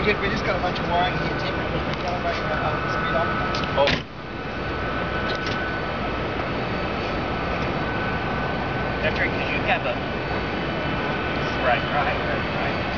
we just got a bunch of wiring here, Tim. We're calibrating the speed up. Oh. That's right, because you have a... Right.